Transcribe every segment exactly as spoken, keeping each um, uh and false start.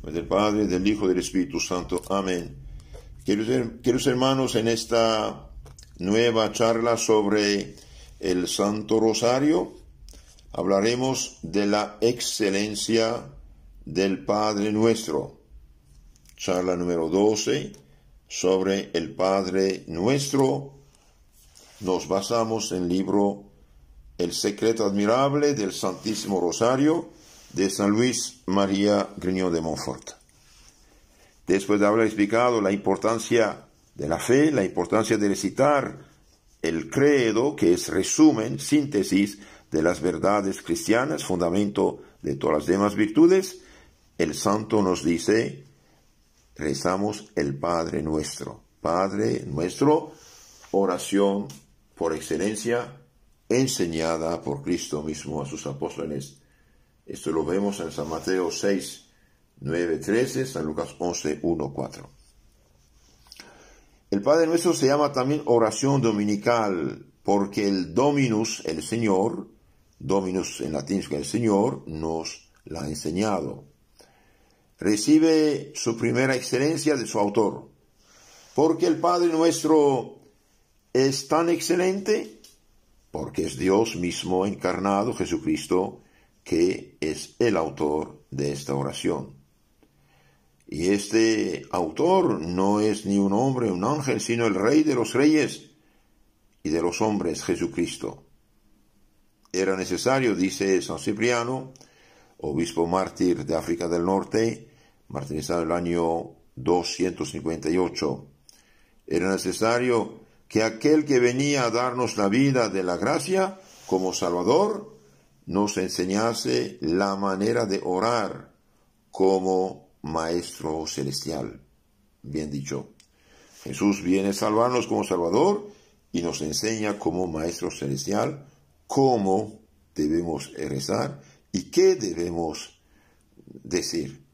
Del Padre, del Hijo y del Espíritu Santo. Amén. Queridos hermanos, en esta nueva charla sobre el Santo Rosario, hablaremos de la excelencia del Padre Nuestro. Charla número doce sobre el Padre Nuestro. Nos basamos en el libro El secreto admirable del Santísimo Rosario de San Luis María Grignion de Montfort. Después de haber explicado la importancia de la fe, la importancia de recitar el credo, que es resumen, síntesis de las verdades cristianas, fundamento de todas las demás virtudes, el santo nos dice, rezamos el Padre Nuestro. Padre Nuestro, oración por excelencia, enseñada por Cristo mismo a sus apóstoles. Esto lo vemos en San Mateo seis, nueve, trece, San Lucas once, uno, cuatro. El Padre Nuestro se llama también oración dominical, porque el Dominus, el Señor, Dominus en latín es el Señor, nos la ha enseñado. Recibe su primera excelencia de su autor, porque el Padre Nuestro es tan excelente, porque es Dios mismo encarnado, Jesucristo, que es el autor de esta oración. Y este autor no es ni un hombre, un ángel, sino el Rey de los reyes y de los hombres, Jesucristo. Era necesario, dice San Cipriano, obispo mártir de África del Norte, martirizado en el año doscientos cincuenta y ocho, era necesario que aquel que venía a darnos la vida de la gracia como Salvador, nos enseñase la manera de orar como Maestro Celestial. Bien dicho, Jesús viene a salvarnos como Salvador y nos enseña como Maestro Celestial cómo debemos rezar y qué debemos decir.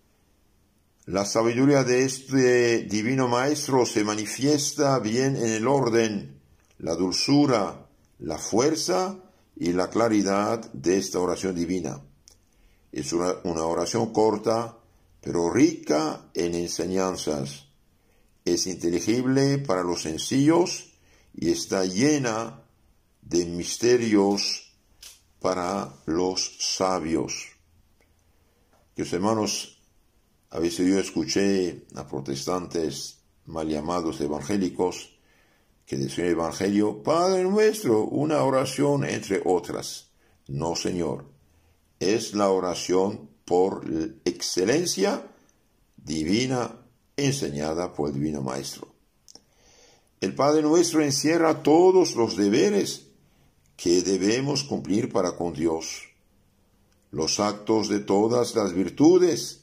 La sabiduría de este divino Maestro se manifiesta bien en el orden, la dulzura, la fuerza y la claridad de esta oración divina. Es una, una oración corta, pero rica en enseñanzas. Es inteligible para los sencillos y está llena de misterios para los sabios. Queridos hermanos, a veces yo escuché a protestantes mal llamados evangélicos que decía el Evangelio, Padre Nuestro, una oración entre otras. No, Señor, es la oración por excelencia divina enseñada por el Divino Maestro. El Padre Nuestro encierra todos los deberes que debemos cumplir para con Dios, los actos de todas las virtudes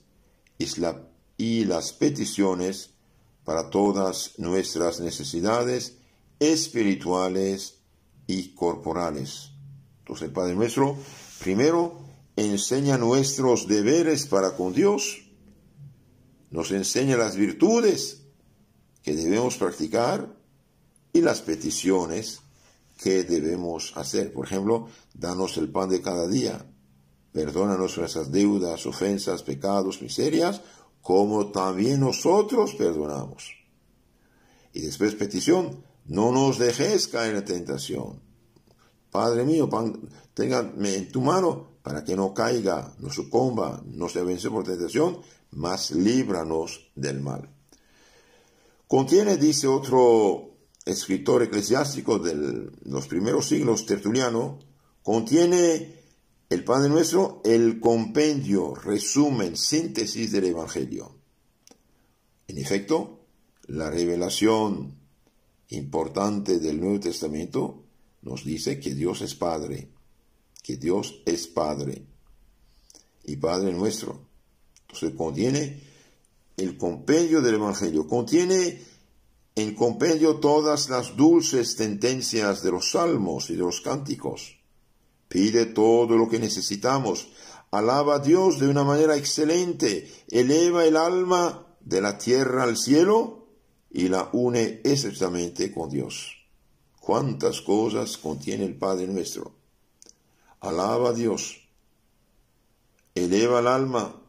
y las peticiones para todas nuestras necesidades espirituales y corporales. Entonces el Padre Nuestro primero enseña nuestros deberes para con Dios, nos enseña las virtudes que debemos practicar y las peticiones que debemos hacer. Por ejemplo, danos el pan de cada día, perdónanos nuestras deudas, ofensas, pecados, miserias, como también nosotros perdonamos. Y después petición, no nos dejes caer en la tentación. Padre mío, téngame en tu mano para que no caiga, no sucumba, no se vence por tentación, mas líbranos del mal. Contiene, dice otro escritor eclesiástico de los primeros siglos, Tertuliano, contiene el Padre Nuestro el compendio, resumen, síntesis del Evangelio. En efecto, la revelación importante del Nuevo Testamento nos dice que Dios es Padre, que Dios es Padre y Padre Nuestro. Entonces contiene el compendio del Evangelio, contiene en compendio todas las dulces sentencias de los salmos y de los cánticos. Pide todo lo que necesitamos, alaba a Dios de una manera excelente, eleva el alma de la tierra al cielo y la une estrechamente con Dios. ¿Cuántas cosas contiene el Padre Nuestro? Alaba a Dios, eleva el alma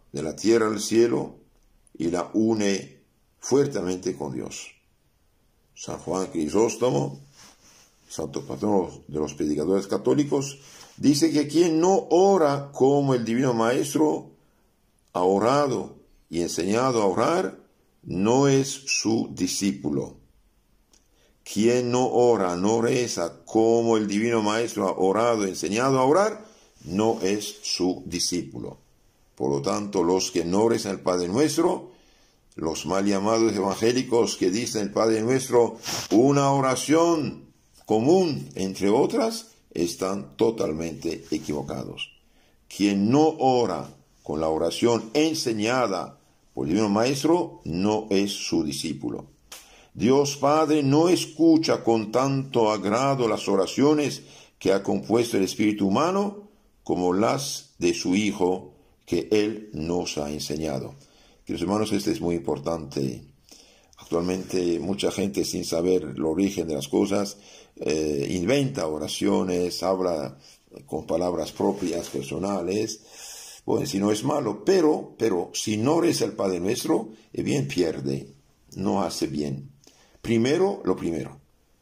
de la tierra al cielo y la une fuertemente con Dios. San Juan Crisóstomo, santo patrono de los predicadores católicos, dice que quien no ora como el Divino Maestro ha orado y enseñado a orar, no es su discípulo. Quien no ora, no reza como el Divino Maestro ha orado y enseñado a orar, no es su discípulo. Por lo tanto, los que no rezan el Padre Nuestro, los mal llamados evangélicos que dicen el Padre Nuestro, una oración común, entre otras, están totalmente equivocados. Quien no ora con la oración enseñada por el Divino Maestro, no es su discípulo. Dios Padre no escucha con tanto agrado las oraciones que ha compuesto el espíritu humano como las de su Hijo que Él nos ha enseñado. Queridos hermanos, esto es muy importante. Actualmente mucha gente, sin saber el origen de las cosas, eh, inventa oraciones, habla con palabras propias, personales. Bueno, si no es malo, pero, pero si no reza el Padre Nuestro, eh, bien pierde, no hace bien. Primero, lo primero.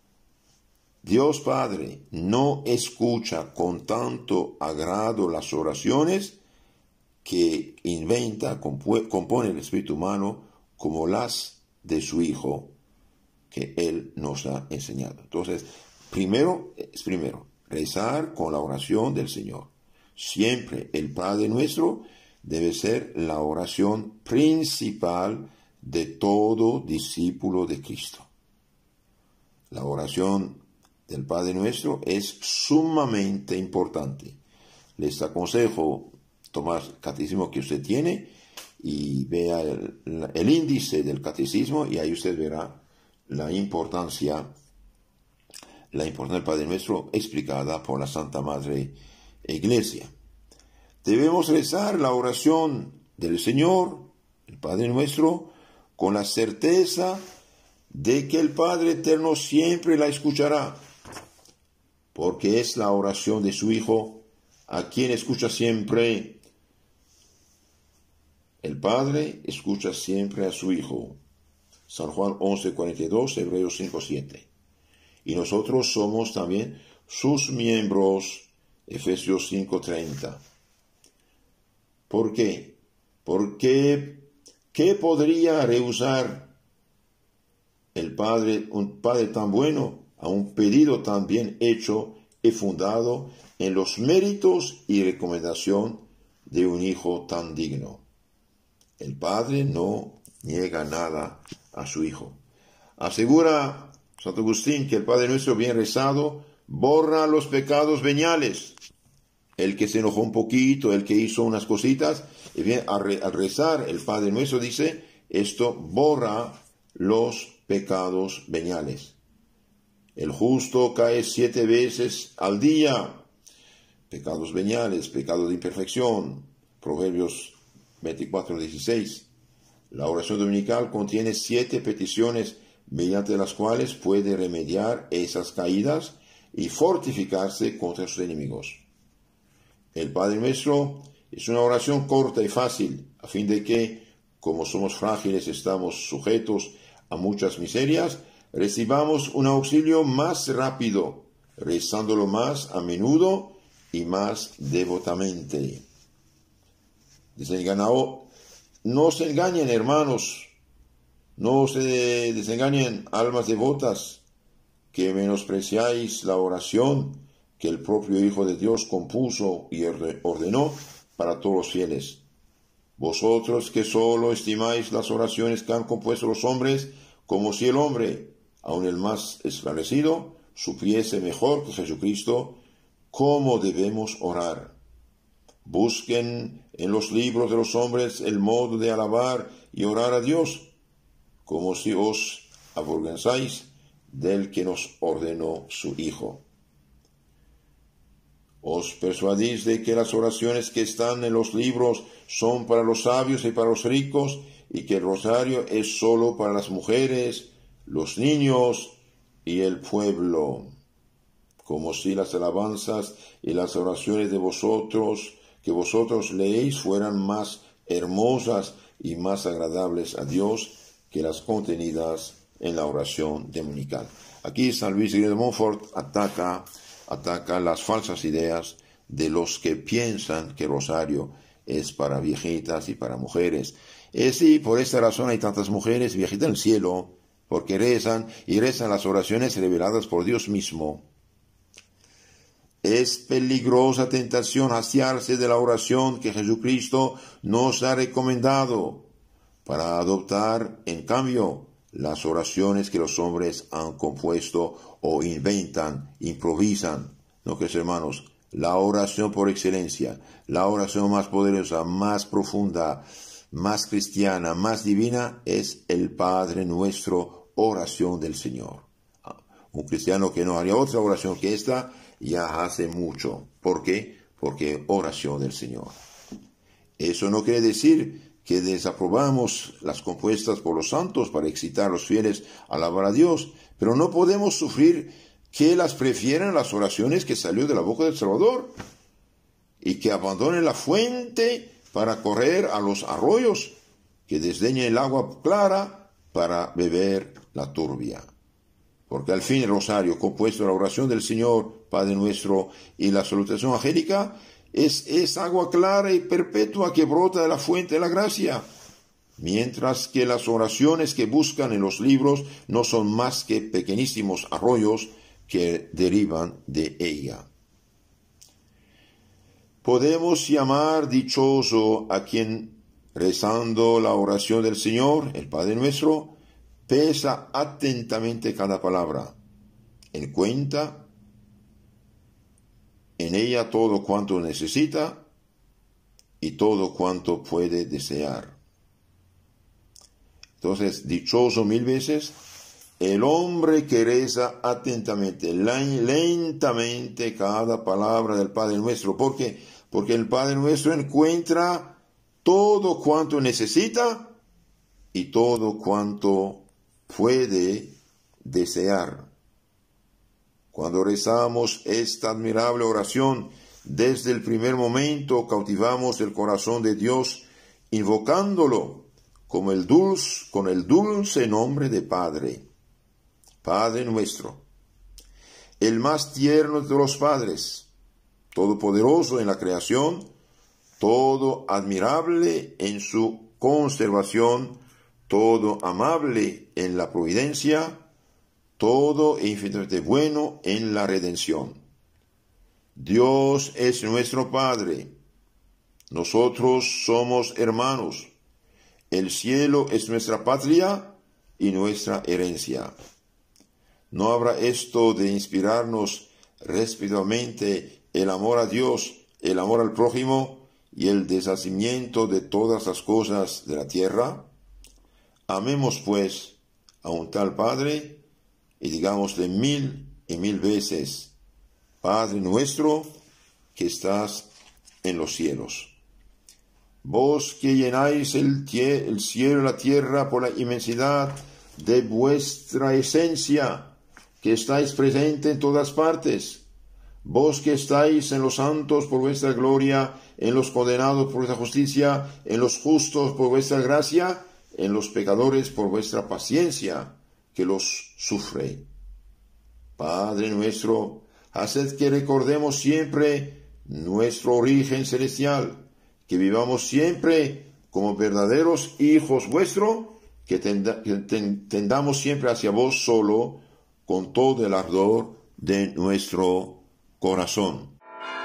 Dios Padre no escucha con tanto agrado las oraciones que inventa, compone el espíritu humano como las de su Hijo que Él nos ha enseñado. Entonces, primero es primero, rezar con la oración del Señor. Siempre el Padre Nuestro debe ser la oración principal de todo discípulo de Cristo. La oración del Padre Nuestro es sumamente importante. Les aconsejo tomar el catecismo que usted tiene y vea el, el índice del catecismo, y ahí usted verá la importancia, la importancia del Padre Nuestro explicada por la Santa Madre Iglesia. Debemos rezar la oración del Señor, el Padre Nuestro, con la certeza de que el Padre Eterno siempre la escuchará, porque es la oración de su Hijo, a quien escucha siempre. El Padre escucha siempre a su Hijo. San Juan once cuarenta y dos, Hebreos cinco siete. Y nosotros somos también sus miembros, Efesios cinco treinta. ¿Por qué? Porque ¿qué podría rehusar el Padre, un Padre tan bueno, a un pedido tan bien hecho y fundado en los méritos y recomendación de un Hijo tan digno? El Padre no niega nada a su Hijo. Asegura Santo Agustín que el Padre Nuestro bien rezado borra los pecados veniales. El que se enojó un poquito, el que hizo unas cositas, y bien, al rezar el Padre Nuestro, dice, esto borra los pecados veniales. El justo cae siete veces al día. Pecados veniales, pecados de imperfección. Proverbios veinticuatro dieciséis. La oración dominical contiene siete peticiones mediante las cuales puede remediar esas caídas y fortificarse contra sus enemigos. El Padre Nuestro es una oración corta y fácil, a fin de que, como somos frágiles, estamos sujetos a muchas miserias, recibamos un auxilio más rápido, rezándolo más a menudo y más devotamente. Desenganado, no se engañen, hermanos, no se desengañen, almas devotas, que menospreciáis la oración que el propio Hijo de Dios compuso y ordenó para todos los fieles. Vosotros que solo estimáis las oraciones que han compuesto los hombres, como si el hombre, aun el más esclarecido, supiese mejor que Jesucristo cómo debemos orar. Busquen en los libros de los hombres el modo de alabar y orar a Dios, como si os avergonzáis del que nos ordenó su Hijo. Os persuadís de que las oraciones que están en los libros son para los sabios y para los ricos, y que el rosario es sólo para las mujeres, los niños y el pueblo. Como si las alabanzas y las oraciones de vosotros, que vosotros leéis, fueran más hermosas y más agradables a Dios que las contenidas en la oración dominical. Aquí San Luis de Montfort ataca, ataca las falsas ideas de los que piensan que rosario es para viejitas y para mujeres. Es y por esta razón hay tantas mujeres viejitas en el cielo, porque rezan y rezan las oraciones reveladas por Dios mismo. Es peligrosa tentación hastiarse de la oración que Jesucristo nos ha recomendado, para adoptar, en cambio, las oraciones que los hombres han compuesto o inventan, improvisan. No, que hermanos, la oración por excelencia, la oración más poderosa, más profunda, más cristiana, más divina, es el Padre Nuestro, oración del Señor. Un cristiano que no haría otra oración que esta, ya hace mucho. ¿Por qué? Porque oración del Señor. Eso no quiere decir que desaprobamos las compuestas por los santos para excitar a los fieles a alabar a Dios, pero no podemos sufrir que las prefieran las oraciones que salió de la boca del Salvador y que abandonen la fuente para correr a los arroyos, que desdeñen el agua clara para beber la turbia. Porque al fin el rosario, compuesto de la oración del Señor, Padre Nuestro, y la salutación angélica, es, es agua clara y perpetua que brota de la fuente de la gracia, mientras que las oraciones que buscan en los libros no son más que pequeñísimos arroyos que derivan de ella. Podemos llamar dichoso a quien, rezando la oración del Señor, el Padre Nuestro, pesa atentamente cada palabra, en cuenta en ella todo cuanto necesita y todo cuanto puede desear. Entonces, dichoso mil veces el hombre que reza atentamente, lentamente cada palabra del Padre Nuestro. ¿Por qué? Porque el Padre Nuestro encuentra todo cuanto necesita y todo cuanto puede desear. Cuando rezamos esta admirable oración, desde el primer momento cautivamos el corazón de Dios, invocándolo como el dulce, con el dulce nombre de Padre. Padre nuestro, el más tierno de los padres, todopoderoso en la creación, todo admirable en su conservación, todo amable en la providencia, todo e infinitamente bueno en la redención. Dios es nuestro Padre, nosotros somos hermanos, el cielo es nuestra patria y nuestra herencia. ¿No habrá esto de inspirarnos respectivamente el amor a Dios, el amor al prójimo y el deshacimiento de todas las cosas de la tierra? Amemos pues a un tal Padre y digámosle mil y mil veces: Padre nuestro que estás en los cielos. Vos que llenáis el, el cielo y la tierra por la inmensidad de vuestra esencia, que estáis presente en todas partes, vos que estáis en los santos por vuestra gloria, en los condenados por vuestra justicia, en los justos por vuestra gracia, en los pecadores por vuestra paciencia, que los sufre. Padre nuestro, haced que recordemos siempre nuestro origen celestial, que vivamos siempre como verdaderos hijos vuestros, que, tenda, que ten, tendamos siempre hacia vos solo, con todo el ardor de nuestro corazón.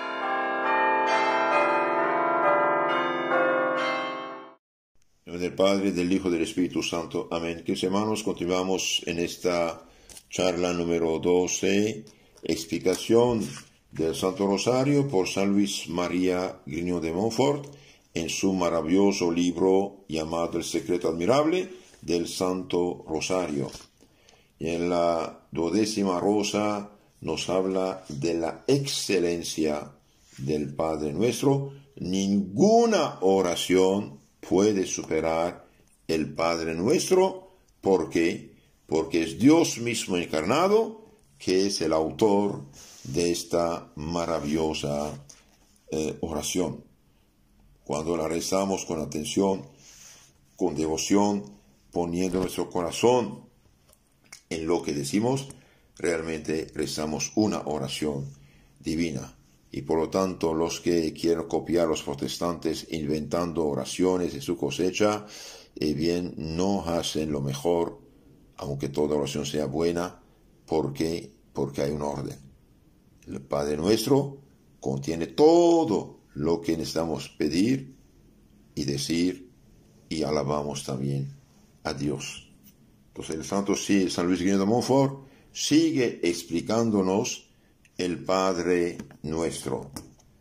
En nombre del Padre, del Hijo y del Espíritu Santo. Amén. Queridos hermanos, continuamos en esta charla número doce, explicación del Santo Rosario por San Luis María Grignion de Montfort, en su maravilloso libro llamado El Secreto Admirable del Santo Rosario. Y en la duodécima rosa nos habla de la excelencia del Padre Nuestro. Ninguna oración puede superar el Padre Nuestro. ¿Por qué? Porque es Dios mismo encarnado que es el autor de esta maravillosa eh, oración. Cuando la rezamos con atención, con devoción, poniendo nuestro corazón en lo que decimos, realmente rezamos una oración divina. Y por lo tanto, los que quieren copiar a los protestantes inventando oraciones de su cosecha, eh bien, no hacen lo mejor, aunque toda oración sea buena, porque, porque hay un orden. El Padre Nuestro contiene todo lo que necesitamos pedir y decir, y alabamos también a Dios. Entonces el santo sí, San Luis Guillermo de Montfort sigue explicándonos el Padre Nuestro.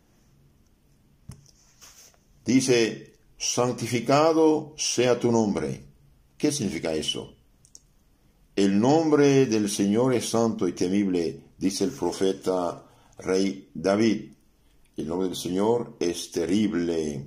Dice, santificado sea tu nombre. ¿Qué significa eso? El nombre del Señor es santo y temible, dice el profeta rey David. El nombre del Señor es terrible.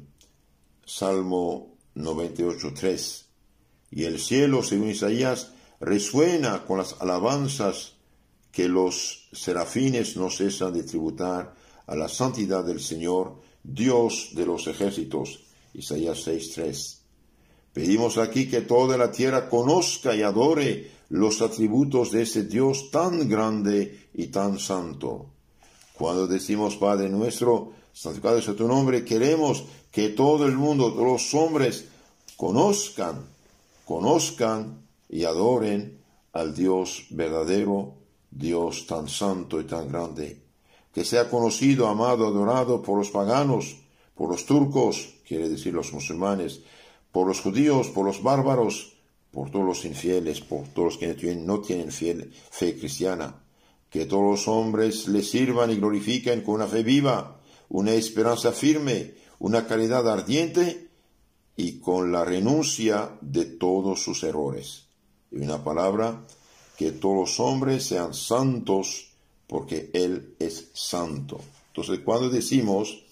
Salmo noventa y ocho, tres. Y el cielo, según Isaías, resuena con las alabanzas que los serafines no cesan de tributar a la santidad del Señor, Dios de los ejércitos. Isaías seis, tres. Pedimos aquí que toda la tierra conozca y adore los atributos de ese Dios tan grande y tan santo. Cuando decimos Padre Nuestro, santificado sea tu nombre, queremos que todo el mundo, todos los hombres, conozcan, conozcan y adoren al Dios verdadero, Dios tan santo y tan grande, que sea conocido, amado, adorado por los paganos, por los turcos, quiere decir los musulmanes, por los judíos, por los bárbaros, por todos los infieles, por todos los que no tienen, no tienen fiel, fe cristiana, que todos los hombres le sirvan y glorifiquen con una fe viva, una esperanza firme, una caridad ardiente y con la renuncia de todos sus errores. Y una palabra, que todos los hombres sean santos porque Él es santo. Entonces, cuando decimos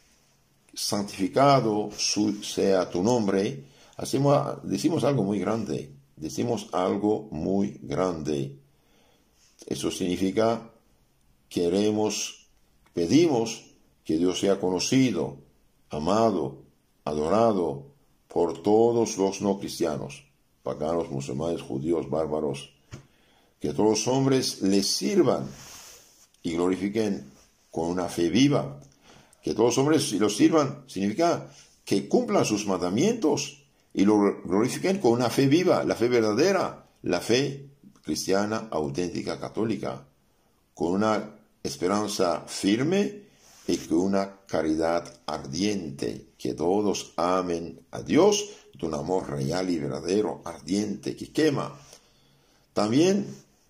santificado sea tu nombre, hacemos, decimos algo muy grande, decimos algo muy grande. Eso significa, queremos, pedimos que Dios sea conocido, amado, adorado por todos los no cristianos, paganos, musulmanes, judíos, bárbaros, que todos los hombres le sirvan y glorifiquen con una fe viva. Que todos los hombres los sirvan significa que cumplan sus mandamientos y lo glorifiquen con una fe viva, la fe verdadera, la fe cristiana, auténtica, católica, con una esperanza firme y con una caridad ardiente, que todos amen a Dios de un amor real y verdadero, ardiente, que quema. También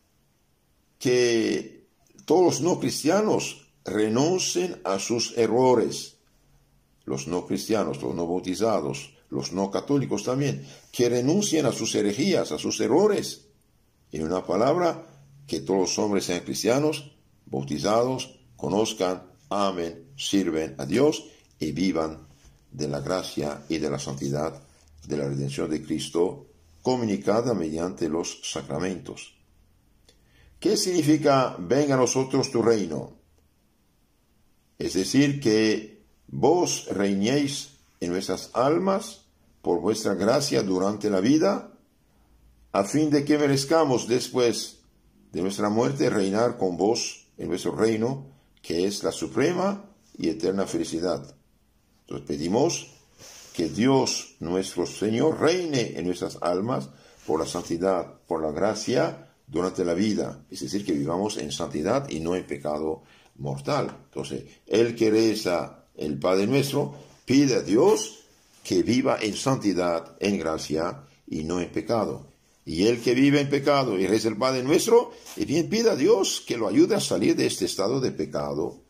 que todos los no cristianos renuncien a sus errores. Los no cristianos, los no bautizados, los no católicos también, que renuncien a sus herejías, a sus errores. En una palabra, que todos los hombres sean cristianos, bautizados, conozcan, amen, sirven a Dios y vivan de la gracia y de la santidad de la redención de Cristo, comunicada mediante los sacramentos. ¿Qué significa venga a nosotros tu reino? Es decir, que vos reinéis en nuestras almas por vuestra gracia durante la vida, a fin de que merezcamos después de nuestra muerte reinar con vos en vuestro reino, que es la suprema y eterna felicidad. Entonces pedimos que Dios nuestro Señor reine en nuestras almas por la santidad, por la gracia durante la vida, es decir, que vivamos en santidad y no en pecado mortal. Entonces, el que reza el Padre Nuestro pide a Dios que viva en santidad, en gracia y no en pecado. Y el que vive en pecado y reza el Padre Nuestro, y bien pide a Dios que lo ayude a salir de este estado de pecado.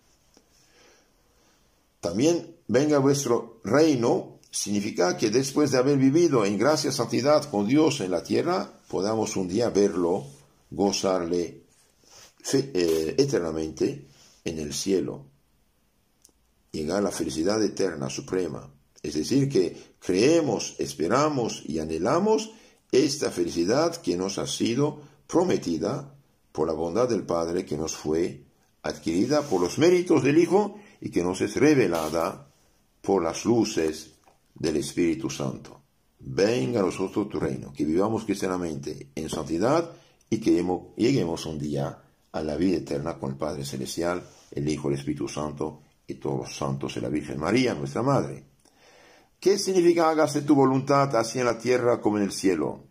También venga vuestro reino significa que después de haber vivido en gracia y santidad con Dios en la tierra, podamos un día verlo, gozarle fe, eh, eternamente en el cielo, llegar a la felicidad eterna, suprema. Es decir, que creemos, esperamos y anhelamos esta felicidad que nos ha sido prometida por la bondad del Padre, que nos fue adquirida por los méritos del Hijo y que nos es revelada por las luces del Espíritu Santo. Venga a nosotros tu reino, que vivamos cristianamente en santidad y que lleguemos un día a la vida eterna con el Padre Celestial, el Hijo, el Espíritu Santo y todos los santos y la Virgen María, nuestra Madre. ¿Qué significa hágase tu voluntad así en la tierra como en el cielo?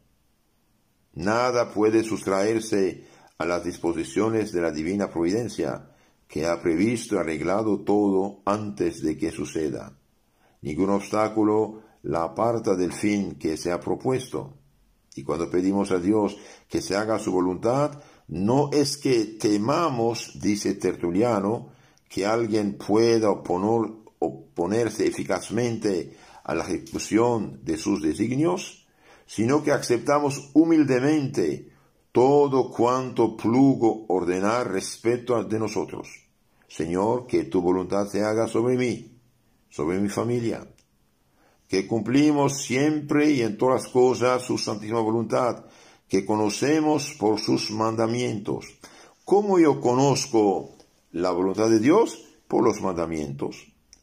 Nada puede sustraerse a las disposiciones de la divina providencia, que ha previsto y arreglado todo antes de que suceda. Ningún obstáculo la aparta del fin que se ha propuesto. Y cuando pedimos a Dios que se haga su voluntad, no es que temamos, dice Tertuliano, que alguien pueda oponer, oponerse eficazmente a la ejecución de sus designios, sino que aceptamos humildemente todo cuanto plugo ordenar respecto de nosotros. Señor, que tu voluntad se haga sobre mí, sobre mi familia, que cumplimos siempre y en todas las cosas su santísima voluntad, que conocemos por sus mandamientos. ¿Cómo yo conozco la voluntad de Dios? Por los mandamientos.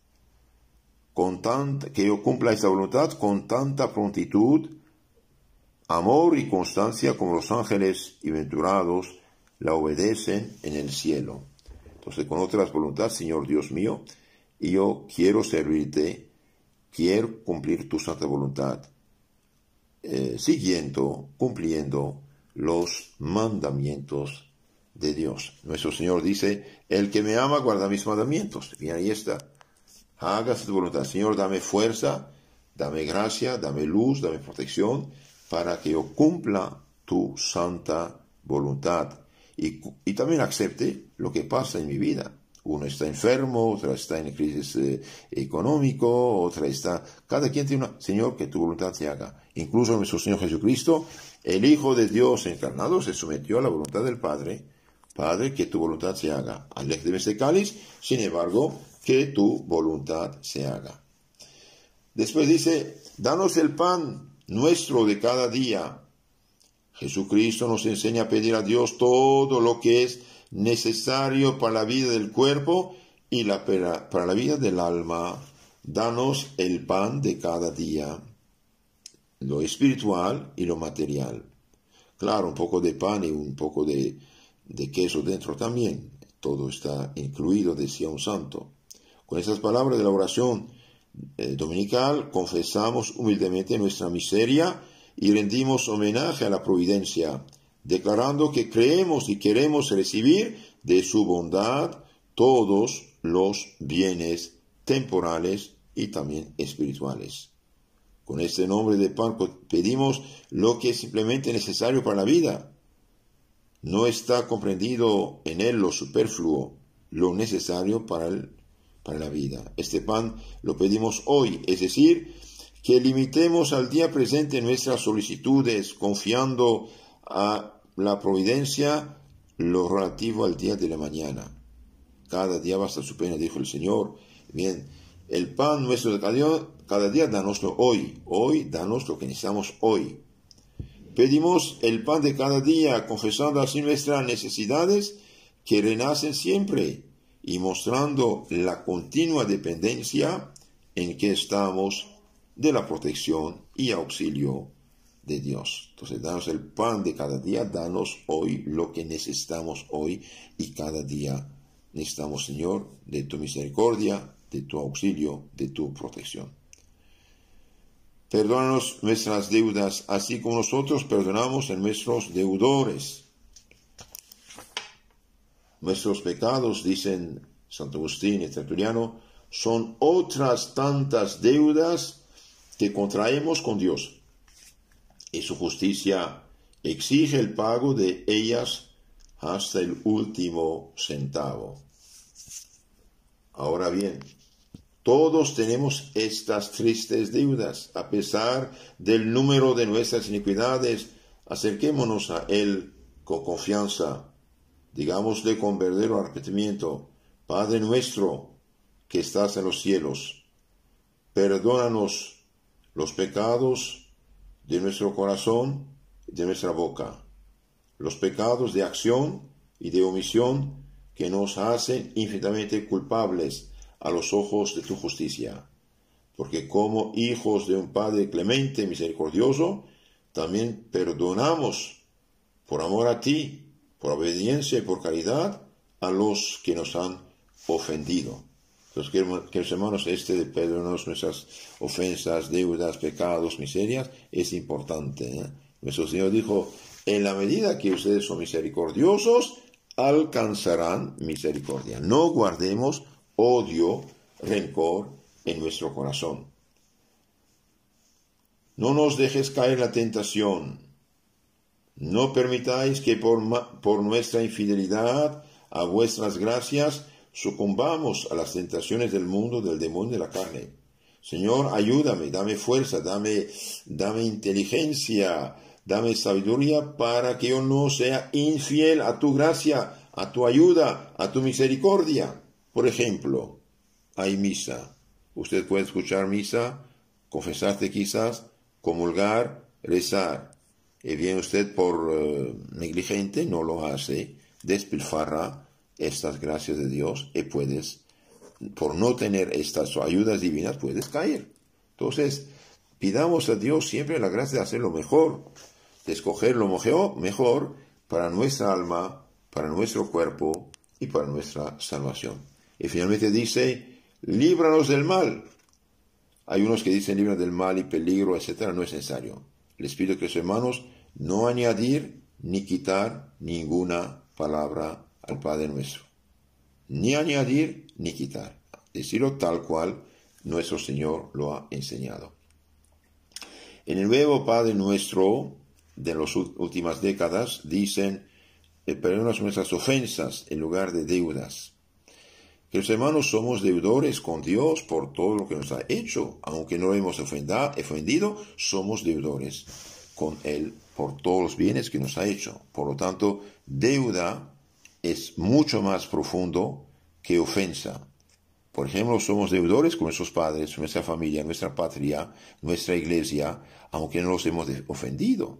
Con tanta, que yo cumpla esta voluntad con tanta prontitud, amor y constancia como los ángeles y venturados la obedecen en el cielo. Entonces, conoce las voluntades, Señor Dios mío, y yo quiero servirte, quiero cumplir tu santa voluntad, eh, siguiendo, cumpliendo los mandamientos de Dios. Nuestro Señor dice, el que me ama guarda mis mandamientos. Bien, ahí está. Hágase tu voluntad. Señor, dame fuerza, dame gracia, dame luz, dame protección, para que yo cumpla tu santa voluntad. Y, y también acepte lo que pasa en mi vida. Uno está enfermo, otra está en crisis eh, económico, otra está... Cada quien tiene una... Señor, que tu voluntad se haga. Incluso nuestro Señor Jesucristo, el Hijo de Dios encarnado, se sometió a la voluntad del Padre. Padre, que tu voluntad se haga. Aléjate de este cáliz, sin embargo, que tu voluntad se haga. Después dice, danos el pan nuestro de cada día. Jesucristo nos enseña a pedir a Dios todo lo que es necesario para la vida del cuerpo y la, para, para la vida del alma. Danos el pan de cada día, lo espiritual y lo material. Claro, un poco de pan y un poco de, de queso dentro también. Todo está incluido, decía un santo. Con estas palabras de la oración eh, dominical, confesamos humildemente nuestra miseria y rendimos homenaje a la providencia, declarando que creemos y queremos recibir de su bondad todos los bienes temporales y también espirituales. Con este nombre de pan pedimos lo que es simplemente necesario para la vida. No está comprendido en él lo superfluo, lo necesario para, el, para la vida. Este pan lo pedimos hoy, es decir, que limitemos al día presente nuestras solicitudes, confiando a la providencia lo relativo al día de la mañana. Cada día basta su pena, dijo el Señor. Bien, el pan nuestro de cada día, cada día danoslo hoy. Hoy, danos lo que necesitamos hoy. Pedimos el pan de cada día, confesando así nuestras necesidades que renacen siempre y mostrando la continua dependencia en que estamos de la protección y auxilio de Dios. Entonces, danos el pan de cada día, danos hoy lo que necesitamos hoy, y cada día necesitamos, Señor, de tu misericordia, de tu auxilio, de tu protección. Perdónanos nuestras deudas, así como nosotros perdonamos a nuestros deudores. Nuestros pecados, dicen Santo Agustín y Tertuliano, son otras tantas deudas que contraemos con Dios, y su justicia exige el pago de ellas hasta el último centavo. Ahora bien, todos tenemos estas tristes deudas. A pesar del número de nuestras iniquidades, acerquémonos a Él con confianza. Digámosle con verdadero arrepentimiento: Padre nuestro que estás en los cielos, perdónanos los pecados de nuestro corazón y de nuestra boca, los pecados de acción y de omisión que nos hacen infinitamente culpables a los ojos de tu justicia. porque como hijos de un Padre clemente y misericordioso, también perdonamos por amor a ti, por obediencia y por caridad a los que nos han ofendido. Entonces, queridos hermanos, este de perdonarnos nuestras ofensas, deudas, pecados, miserias, es importante, ¿eh? Nuestro Señor dijo, en la medida que ustedes son misericordiosos, alcanzarán misericordia. No guardemos odio, rencor en nuestro corazón. No nos dejes caer en la tentación. No permitáis que por, por nuestra infidelidad a vuestras gracias sucumbamos a las tentaciones del mundo, del demonio, de la carne. Señor, ayúdame, dame fuerza, dame, dame inteligencia, dame sabiduría para que yo no sea infiel a tu gracia, a tu ayuda, a tu misericordia. Por ejemplo, hay misa. Usted puede escuchar misa, confesarse quizás, comulgar, rezar. Y bien usted por uh, negligente no lo hace, despilfarra estas gracias de Dios y puedes, por no tener estas ayudas divinas, puedes caer. Entonces, pidamos a Dios siempre la gracia de hacer lo mejor, de escoger lo mejor para nuestra alma, para nuestro cuerpo y para nuestra salvación. Y finalmente dice, líbranos del mal. Hay unos que dicen líbranos del mal y peligro, etcétera. No es necesario. Les pido que, hermanos, no añadir ni quitar ninguna palabra al Padre nuestro. Ni añadir ni quitar. Decirlo tal cual nuestro Señor lo ha enseñado. En el nuevo Padre nuestro de las últimas décadas dicen, perdónanos nuestras ofensas en lugar de deudas. Que los hermanos somos deudores con Dios por todo lo que nos ha hecho. Aunque no lo hemos ofendido, somos deudores con Él por todos los bienes que nos ha hecho. Por lo tanto, deuda es mucho más profundo que ofensa. Por ejemplo, somos deudores con nuestros padres, nuestra familia, nuestra patria, nuestra iglesia, aunque no los hemos ofendido.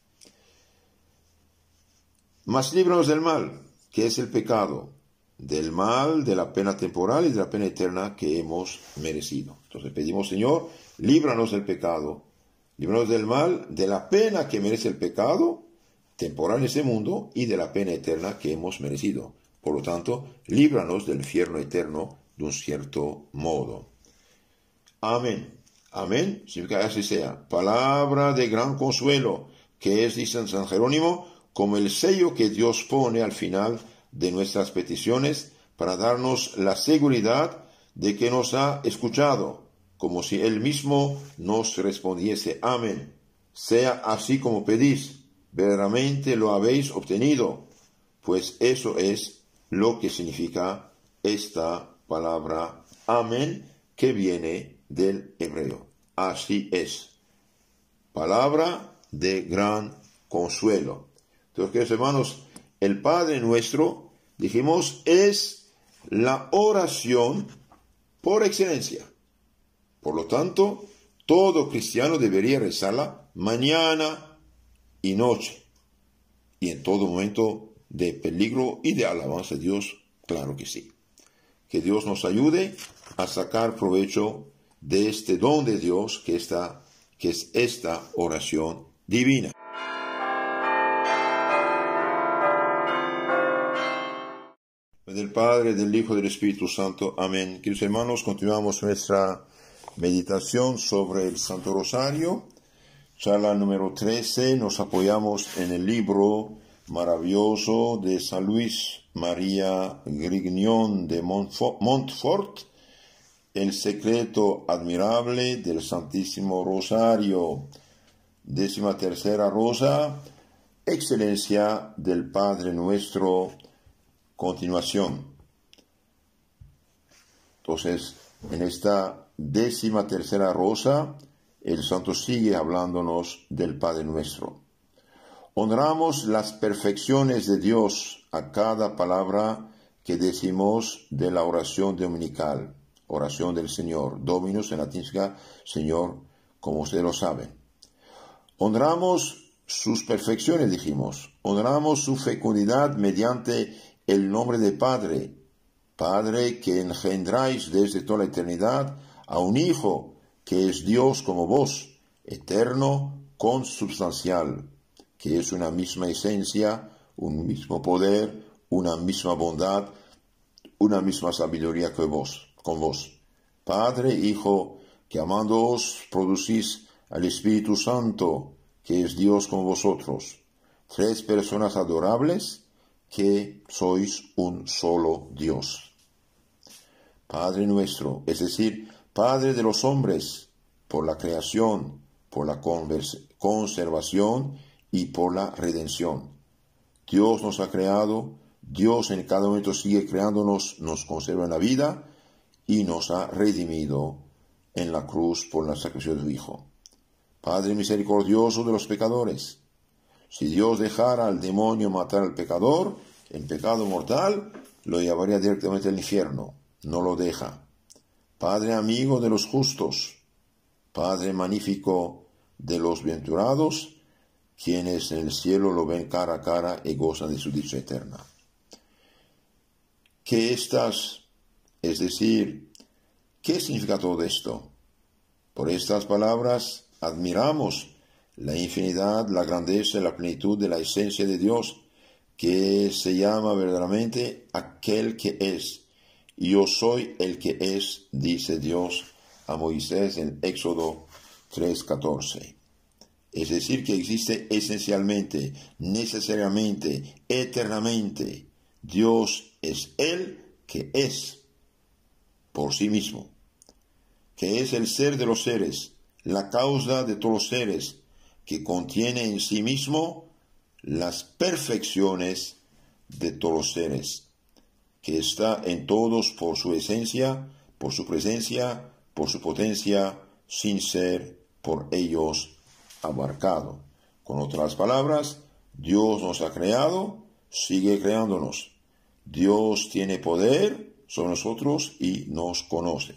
Mas líbranos del mal, que es el pecado, del mal, de la pena temporal y de la pena eterna que hemos merecido. Entonces pedimos, Señor, líbranos del pecado, líbranos del mal, de la pena que merece el pecado temporal en este mundo y de la pena eterna que hemos merecido. Por lo tanto, líbranos del infierno eterno de un cierto modo. Amén. Amén. Significa así sea. Palabra de gran consuelo, que es, dice San Jerónimo, como el sello que Dios pone al final de nuestras peticiones para darnos la seguridad de que nos ha escuchado, como si Él mismo nos respondiese. Amén. Sea así como pedís, verdaderamente lo habéis obtenido, pues eso es lo que significa esta palabra amén, que viene del hebreo. Así es. Palabra de gran consuelo. Entonces, queridos hermanos, el Padre nuestro, dijimos, es la oración por excelencia. Por lo tanto, todo cristiano debería rezarla mañana y noche, y en todo momento de peligro y de alabanza a Dios, claro que sí. Que Dios nos ayude a sacar provecho de este don de Dios que, está, que es esta oración divina. Del Padre, del Hijo y del Espíritu Santo. Amén. Queridos hermanos, continuamos nuestra meditación sobre el Santo Rosario. Charla número trece. Nos apoyamos en el libro maravilloso de San Luis María Grignion de Montfort, El secreto admirable del Santísimo Rosario. Décima tercera rosa, excelencia del Padre nuestro. Continuación. Entonces, en esta décima tercera rosa, el santo sigue hablándonos del Padre nuestro. Honramos las perfecciones de Dios a cada palabra que decimos de la oración dominical, oración del Señor. Dominus en latín significa Señor, como ustedes lo saben. Honramos sus perfecciones, dijimos. Honramos su fecundidad mediante el nombre de Padre, Padre que engendráis desde toda la eternidad a un Hijo que es Dios como vos, eterno, consubstancial, que es una misma esencia, un mismo poder, una misma bondad, una misma sabiduría que vos, con vos. Padre, Hijo, que amándoos producís al Espíritu Santo, que es Dios con vosotros. Tres personas adorables, que sois un solo Dios. Padre nuestro, es decir, Padre de los hombres, por la creación, por la conservación y por la redención. Dios nos ha creado, Dios en cada momento sigue creándonos, nos conserva en la vida y nos ha redimido en la cruz por la sacrificio de su Hijo. Padre misericordioso de los pecadores, si Dios dejara al demonio matar al pecador, el pecado mortal lo llevaría directamente al infierno. No lo deja. Padre amigo de los justos, Padre magnífico de los bienaventurados, quienes en el cielo lo ven cara a cara y gozan de su dicha eterna. Que estas, es decir, ¿qué significa todo esto? Por estas palabras admiramos la infinidad, la grandeza y la plenitud de la esencia de Dios, que se llama verdaderamente aquel que es. Yo soy el que es, dice Dios a Moisés en Éxodo tres catorce. Es decir, que existe esencialmente, necesariamente, eternamente. Dios es el que es por sí mismo, que es el ser de los seres, la causa de todos los seres, que contiene en sí mismo las perfecciones de todos los seres, que está en todos por su esencia, por su presencia, por su potencia, sin ser por ellos abarcado. Con otras palabras, Dios nos ha creado, sigue creándonos. Dios tiene poder sobre nosotros y nos conoce.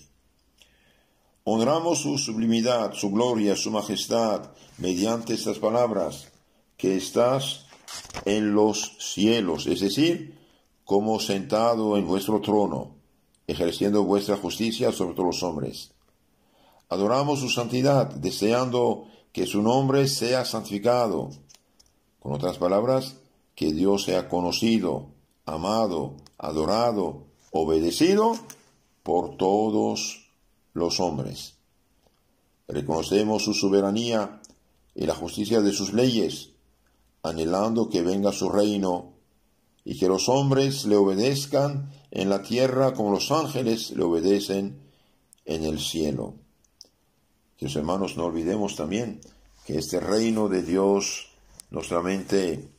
Honramos su sublimidad, su gloria, su majestad, mediante estas palabras, que estás en los cielos, es decir, como sentado en vuestro trono, ejerciendo vuestra justicia sobre todos los hombres. Adoramos su santidad, deseando que su nombre sea santificado. Con otras palabras, que Dios sea conocido, amado, adorado, obedecido por todos los hombres. Reconocemos su soberanía y la justicia de sus leyes, anhelando que venga su reino y que los hombres le obedezcan en la tierra como los ángeles le obedecen en el cielo. Queridos hermanos, no olvidemos también que este reino de Dios no solamente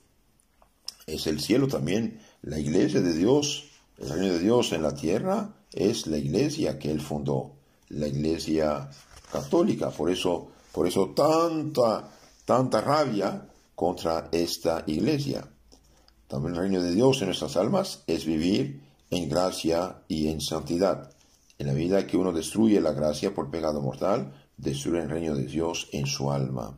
es el cielo, también la iglesia de Dios, el reino de Dios en la tierra es la iglesia que Él fundó, la iglesia católica. Por eso, por eso tanta, tanta rabia contra esta iglesia. También el reino de Dios en nuestras almas es vivir en gracia y en santidad. En la medida que uno destruye la gracia por pecado mortal, destruye el reino de Dios en su alma.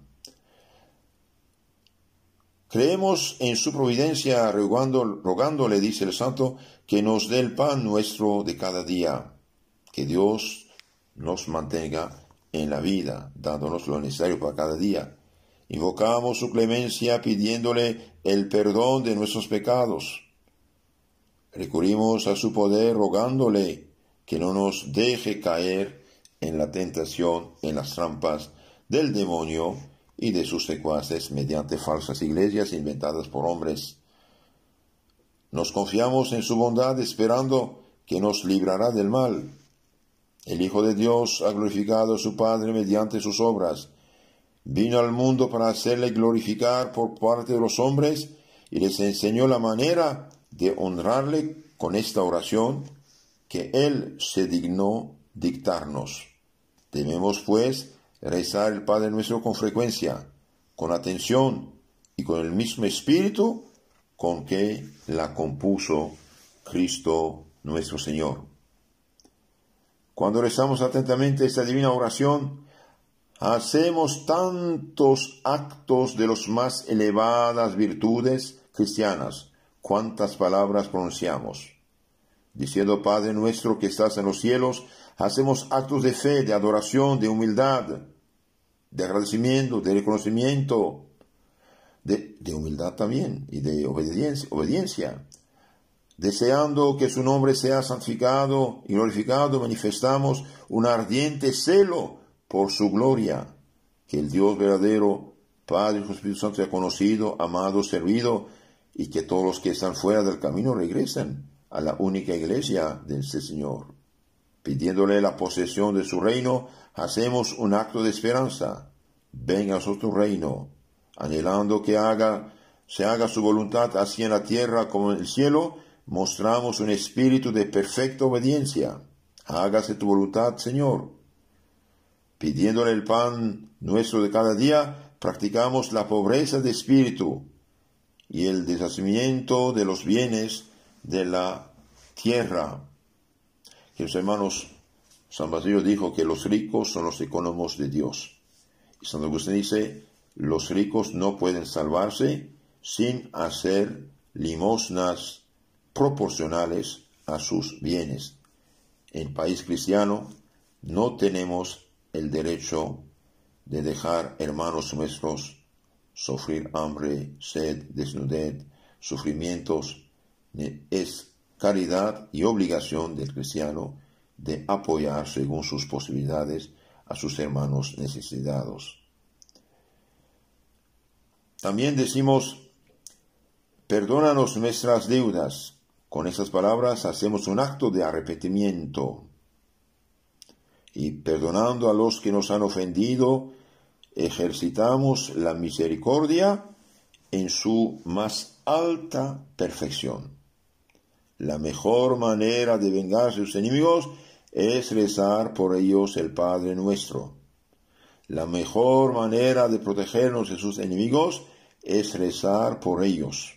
Creemos en su providencia, rogando, rogándole, dice el santo, que nos dé el pan nuestro de cada día. Que Dios nos mantenga en la vida, dándonos lo necesario para cada día. Invocamos su clemencia pidiéndole el perdón de nuestros pecados. Recurrimos a su poder rogándole que no nos deje caer en la tentación, en las trampas del demonio y de sus secuaces mediante falsas iglesias inventadas por hombres. Nos confiamos en su bondad esperando que nos librará del mal. El Hijo de Dios ha glorificado a su Padre mediante sus obras. Vino al mundo para hacerle glorificar por parte de los hombres y les enseñó la manera de honrarle con esta oración que Él se dignó dictarnos. Debemos, pues, rezar el Padre nuestro con frecuencia, con atención y con el mismo espíritu con que la compuso Cristo nuestro Señor. Cuando rezamos atentamente esta divina oración, hacemos tantos actos de las más elevadas virtudes cristianas, cuantas palabras pronunciamos. Diciendo, Padre nuestro que estás en los cielos, Hacemos actos de fe, de adoración, de humildad, de agradecimiento, de reconocimiento, de, de humildad también y de obediencia, obediencia. Deseando que su nombre sea santificado y glorificado, manifestamos un ardiente celo por su gloria, que el Dios verdadero, Padre y Espíritu Santo, sea conocido, amado, servido, y que todos los que están fuera del camino regresen a la única iglesia del Señor. Pidiéndole la posesión de su reino, hacemos un acto de esperanza. Venga a nosotros tu reino, anhelando que haga, se haga su voluntad así en la tierra como en el cielo. Mostramos un espíritu de perfecta obediencia. Hágase tu voluntad, Señor. Pidiéndole el pan nuestro de cada día, practicamos la pobreza de espíritu y el deshacimiento de los bienes de la tierra. Queridos hermanos, San Basilio dijo que los ricos son los económicos de Dios. Y San Agustín dice, los ricos no pueden salvarse sin hacer limosnas proporcionales a sus bienes. En país cristiano no tenemos el derecho de dejar hermanos nuestros sufrir hambre, sed, desnudez, sufrimientos. Es caridad y obligación del cristiano de apoyar según sus posibilidades a sus hermanos necesitados. También decimos, perdónanos nuestras deudas. Con esas palabras hacemos un acto de arrepentimiento. Y perdonando a los que nos han ofendido, ejercitamos la misericordia en su más alta perfección. La mejor manera de vengarse de sus enemigos es rezar por ellos el Padre Nuestro. La mejor manera de protegernos de sus enemigos es rezar por ellos.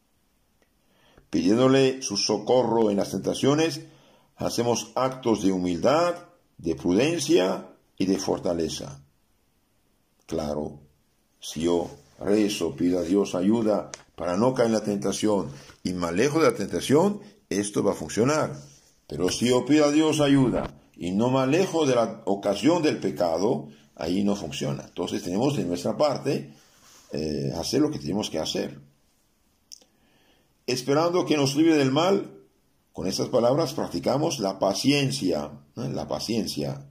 Pidiéndole su socorro en las tentaciones, hacemos actos de humildad, de prudencia y de fortaleza. Claro, si yo rezo, pido a Dios ayuda para no caer en la tentación y me alejo de la tentación, esto va a funcionar. Pero si yo pido a Dios ayuda y no me alejo de la ocasión del pecado, ahí no funciona. Entonces tenemos de nuestra parte eh, hacer lo que tenemos que hacer. Esperando que nos libre del mal, con estas palabras practicamos la paciencia, ¿eh? la paciencia.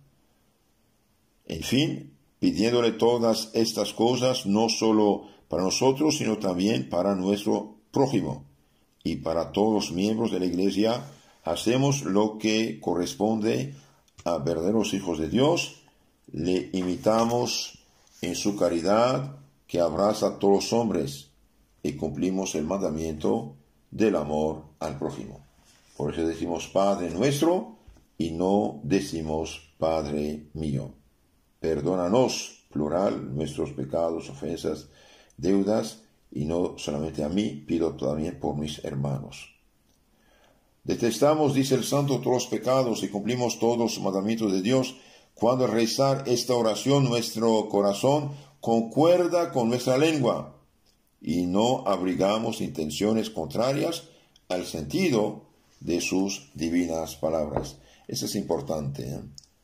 En fin, pidiéndole todas estas cosas, no solo para nosotros, sino también para nuestro prójimo y para todos los miembros de la Iglesia, hacemos lo que corresponde a verdaderos hijos de Dios, le imitamos en su caridad que abraza a todos los hombres y cumplimos el mandamiento del amor al prójimo. Por eso decimos Padre nuestro y no decimos Padre mío. Perdónanos, plural, nuestros pecados, ofensas, deudas, y no solamente a mí, pido también por mis hermanos. Detestamos, dice el santo, todos los pecados y cumplimos todos los mandamientos de Dios cuando al rezar esta oración nuestro corazón concuerda con nuestra lengua y no abrigamos intenciones contrarias al sentido de sus divinas palabras. Eso es importante, ¿eh?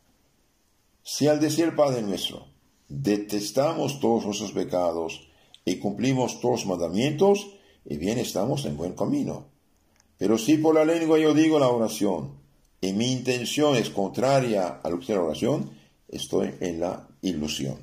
Si al decir Padre nuestro detestamos todos nuestros pecados y cumplimos todos los mandamientos, y bien estamos en buen camino. Pero si por la lengua yo digo la oración y mi intención es contraria a lo que es la oración, estoy en la ilusión.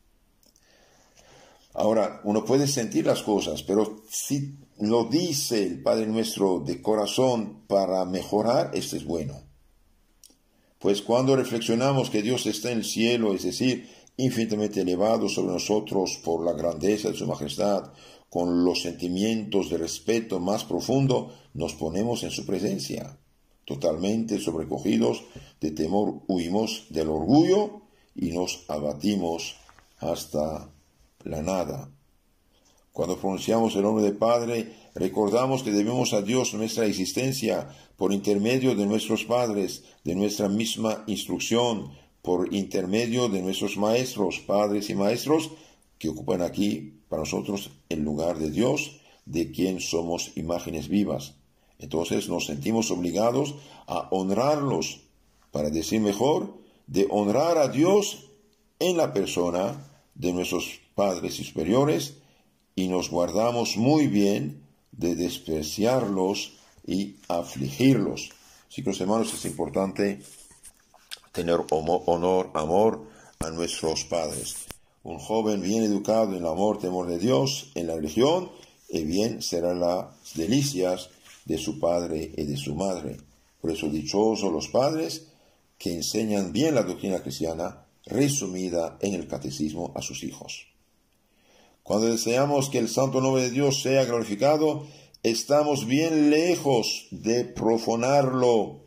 Ahora, uno puede sentir las cosas, pero si lo dice el Padre Nuestro de corazón para mejorar, esto es bueno. Pues cuando reflexionamos que Dios está en el cielo, es decir, infinitamente elevado sobre nosotros por la grandeza de su majestad, con los sentimientos de respeto más profundo, nos ponemos en su presencia. Totalmente sobrecogidos de temor, huimos del orgullo y nos abatimos hasta la nada. Cuando pronunciamos el nombre de Padre, recordamos que debemos a Dios nuestra existencia por intermedio de nuestros padres, de nuestra misma instrucción, por intermedio de nuestros maestros, padres y maestros, que ocupan aquí para nosotros el lugar de Dios, de quien somos imágenes vivas. Entonces nos sentimos obligados a honrarlos para decir mejor, de honrar a Dios en la persona de nuestros padres y superiores, y nos guardamos muy bien de despreciarlos y afligirlos. Así que, los hermanos, es importante tener honor, amor a nuestros padres. Un joven bien educado en el amor, temor de Dios, en la religión, y bien serán las delicias de su padre y de su madre. Por eso, dichosos los padres que enseñan bien la doctrina cristiana resumida en el catecismo a sus hijos. Cuando deseamos que el santo nombre de Dios sea glorificado, estamos bien lejos de profanarlo.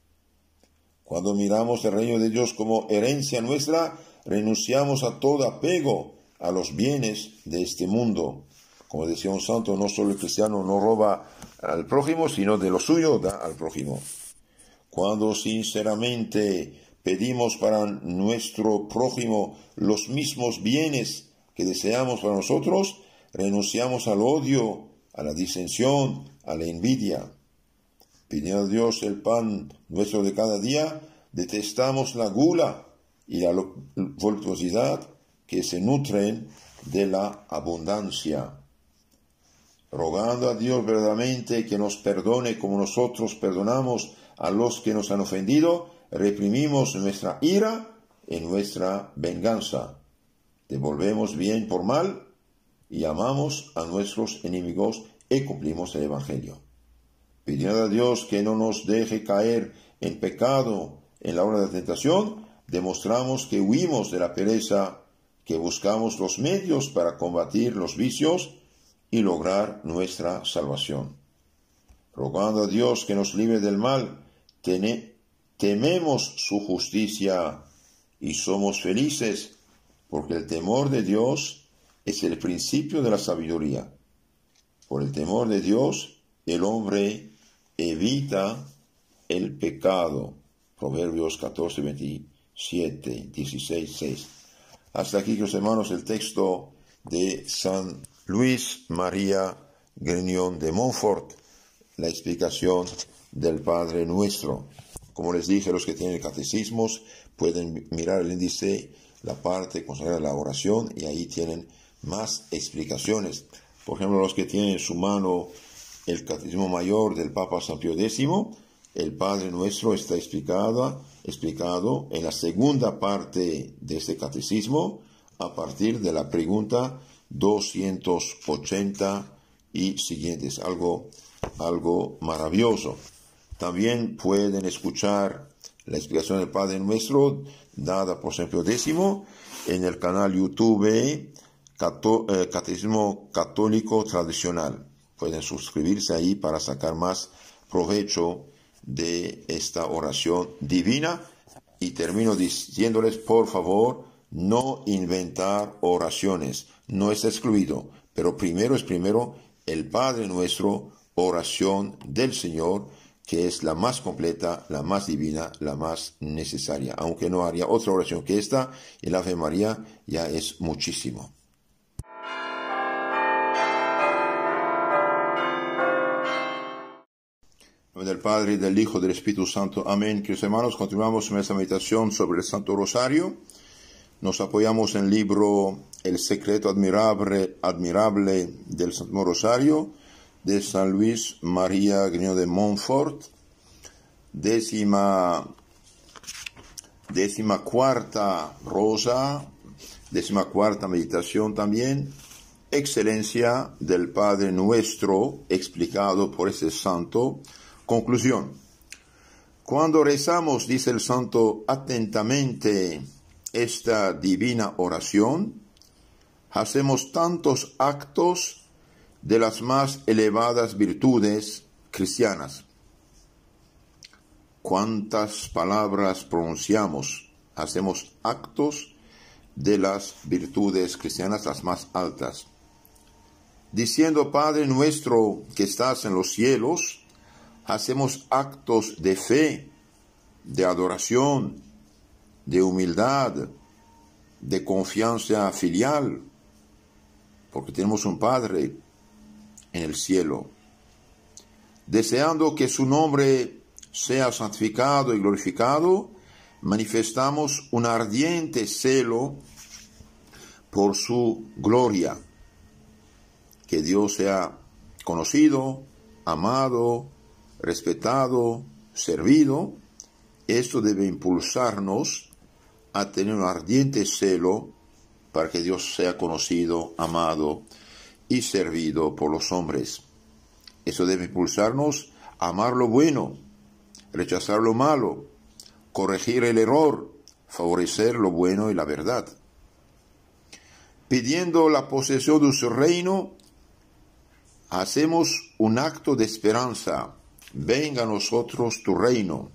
Cuando miramos el reino de Dios como herencia nuestra, renunciamos a todo apego a los bienes de este mundo. Como decía un santo, no solo el cristiano no roba al prójimo, sino de lo suyo da al prójimo. Cuando sinceramente pedimos para nuestro prójimo los mismos bienes que deseamos para nosotros, renunciamos al odio, a la disensión, a la envidia. Pidiendo a Dios el pan nuestro de cada día, detestamos la gula y la voluptuosidad que se nutren de la abundancia. Rogando a Dios verdaderamente que nos perdone como nosotros perdonamos a los que nos han ofendido, reprimimos nuestra ira y nuestra venganza. Devolvemos bien por mal y amamos a nuestros enemigos y cumplimos el Evangelio. Pidiendo a Dios que no nos deje caer en pecado en la hora de la tentación, demostramos que huimos de la pereza, que buscamos los medios para combatir los vicios y lograr nuestra salvación. Rogando a Dios que nos libre del mal, tememos su justicia y somos felices, porque el temor de Dios es el principio de la sabiduría. Por el temor de Dios, el hombre evita el pecado. Proverbios catorce, veintisiete, dieciséis, seis. Hasta aquí, los hermanos, el texto de San Luis María Grignion de Montfort, la explicación del Padre Nuestro. Como les dije, los que tienen catecismos pueden mirar el índice, la parte consagrada a la oración, y ahí tienen más explicaciones. Por ejemplo, los que tienen en su mano el Catecismo Mayor del Papa San Pío X, el Padre Nuestro está explicado, explicado en la segunda parte de este catecismo, a partir de la pregunta doscientos ochenta y siguientes. Algo, algo maravilloso. También pueden escuchar la explicación del Padre Nuestro dada por San Pío X en el canal YouTube Cató, eh, Catecismo Católico Tradicional. Pueden suscribirse ahí para sacar más provecho de esta oración divina. Y termino diciéndoles, por favor, no inventar oraciones. No está excluido, pero primero es primero el Padre Nuestro, oración del Señor, que es la más completa, la más divina, la más necesaria. Aunque no haría otra oración que esta, el Ave María ya es muchísimo. En nombre del Padre, del Hijo, del Espíritu Santo. Amén. Queridos hermanos, continuamos nuestra meditación sobre el Santo Rosario. Nos apoyamos en el libro El secreto admirable, admirable del Santo Rosario, de San Luis María Grignion de Montfort, décima, décima cuarta rosa, décima cuarta meditación también, excelencia del Padre Nuestro, explicado por ese santo. Conclusión. Cuando rezamos, dice el santo, atentamente esta divina oración, hacemos tantos actos de las más elevadas virtudes cristianas. ¿Cuántas palabras pronunciamos? Hacemos actos de las virtudes cristianas las más altas. Diciendo, Padre nuestro que estás en los cielos, hacemos actos de fe, de adoración, de humildad, de confianza filial, porque tenemos un Padre en el cielo. Deseando que su nombre sea santificado y glorificado, manifestamos un ardiente celo por su gloria. Que Dios sea conocido, amado, respetado, servido. Esto debe impulsarnos a tener un ardiente celo para que Dios sea conocido, amado y servido por los hombres. Eso debe impulsarnos a amar lo bueno, rechazar lo malo, corregir el error, favorecer lo bueno y la verdad. Pidiendo la posesión de su reino, hacemos un acto de esperanza. Venga a nosotros tu reino.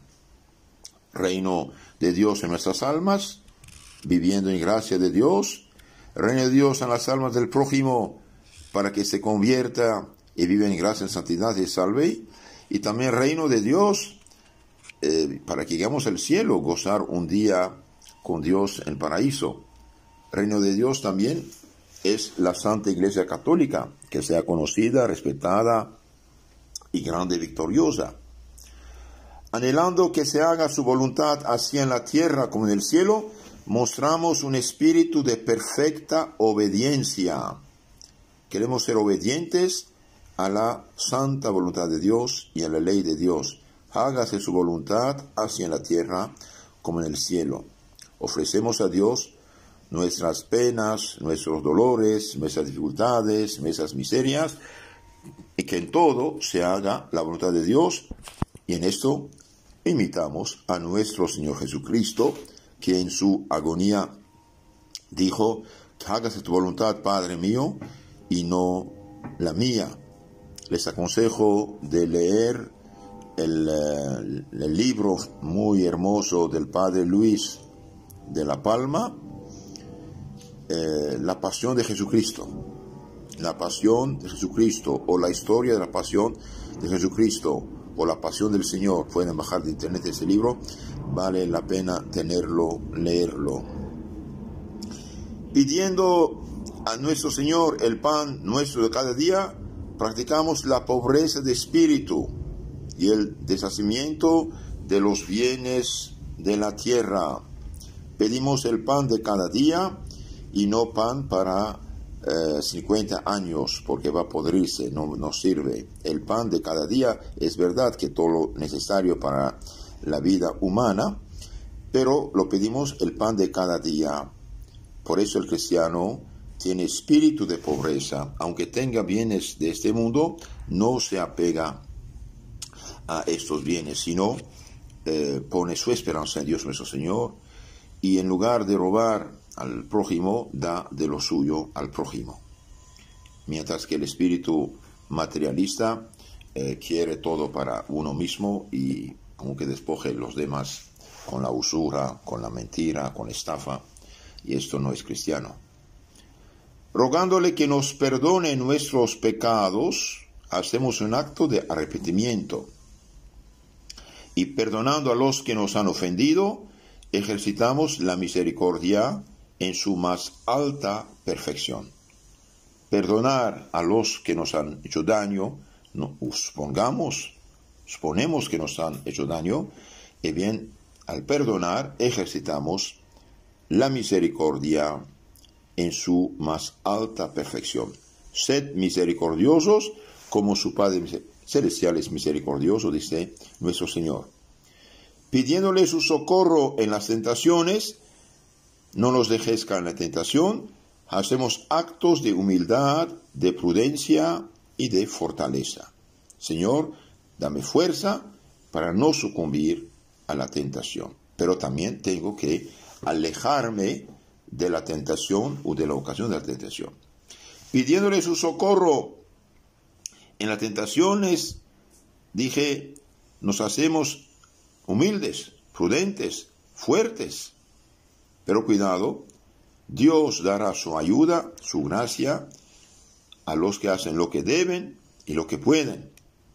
Reino de Dios en nuestras almas, viviendo en gracia de Dios. Reino de Dios en las almas del prójimo, para que se convierta y viva en gracia, en santidad y salve. Y también reino de Dios, eh, para que lleguemos al cielo, gozar un día con Dios en el paraíso. Reino de Dios también es la Santa Iglesia Católica, que sea conocida, respetada y grande y victoriosa. Anhelando que se haga su voluntad así en la tierra como en el cielo, mostramos un espíritu de perfecta obediencia. Queremos ser obedientes a la santa voluntad de Dios y a la ley de Dios. Hágase su voluntad así en la tierra como en el cielo. Ofrecemos a Dios nuestras penas, nuestros dolores, nuestras dificultades, nuestras miserias, y que en todo se haga la voluntad de Dios. Y en esto imitamos a nuestro Señor Jesucristo, que en su agonía dijo: hágase tu voluntad, Padre mío, y no la mía. Les aconsejo de leer el, el libro muy hermoso del Padre Luis de la Palma, eh, La Pasión de Jesucristo. La Pasión de Jesucristo, o la historia de la Pasión de Jesucristo, o la Pasión del Señor. Pueden bajar de internet ese libro, vale la pena tenerlo, leerlo. Pidiendo a nuestro Señor el pan nuestro de cada día, practicamos la pobreza de espíritu y el deshacimiento de los bienes de la tierra. Pedimos el pan de cada día y no pan para eh, cincuenta años, porque va a podrirse, no nos sirve. El pan de cada día es verdad que todo lo necesario para la vida humana, pero lo pedimos el pan de cada día. Por eso el cristiano tiene espíritu de pobreza. Aunque tenga bienes de este mundo, no se apega a estos bienes, sino eh, pone su esperanza en Dios nuestro Señor, y en lugar de robar al prójimo, da de lo suyo al prójimo. Mientras que el espíritu materialista eh, quiere todo para uno mismo y como que despoje los demás con la usura, con la mentira, con la estafa, y esto no es cristiano. Rogándole que nos perdone nuestros pecados, hacemos un acto de arrepentimiento. Y perdonando a los que nos han ofendido, ejercitamos la misericordia en su más alta perfección. Perdonar a los que nos han hecho daño, no, supongamos, suponemos que nos han hecho daño, y bien, al perdonar ejercitamos la misericordia en su más alta perfección. Sed misericordiosos como su Padre Celestial es misericordioso, dice nuestro Señor. Pidiéndole su socorro en las tentaciones, no nos dejes caer en la tentación, hacemos actos de humildad, de prudencia y de fortaleza. Señor, dame fuerza para no sucumbir a la tentación, pero también tengo que alejarme de la tentación o de la ocasión de la tentación. Pidiéndole su socorro en las tentaciones, dije, nos hacemos humildes, prudentes, fuertes. Pero cuidado, Dios dará su ayuda, su gracia, a los que hacen lo que deben y lo que pueden.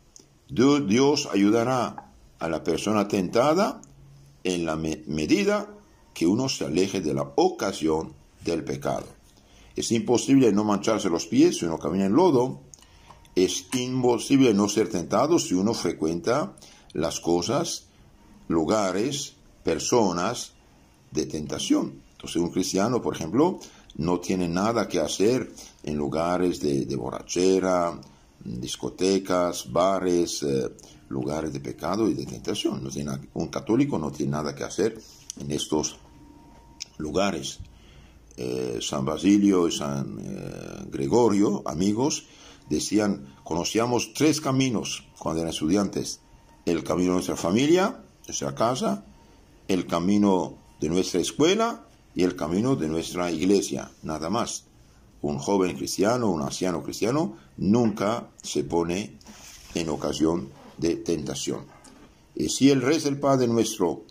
Dios ayudará a la persona tentada en la me- medida que uno se aleje de la ocasión del pecado. Es imposible no mancharse los pies si uno camina en lodo. Es imposible no ser tentado si uno frecuenta las cosas, lugares personas de tentación. Entonces un cristiano, por ejemplo, no tiene nada que hacer en lugares de, de borrachera, discotecas, bares, eh, lugares de pecado y de tentación. No tiene, un católico no tiene nada que hacer en estos lugares. Eh, San Basilio y San eh, Gregorio, amigos, decían, conocíamos tres caminos cuando eran estudiantes: el camino de nuestra familia, nuestra casa, el camino de nuestra escuela y el camino de nuestra iglesia, nada más. Un joven cristiano, un anciano cristiano, nunca se pone en ocasión de tentación. Y si él reza el Padre Nuestro,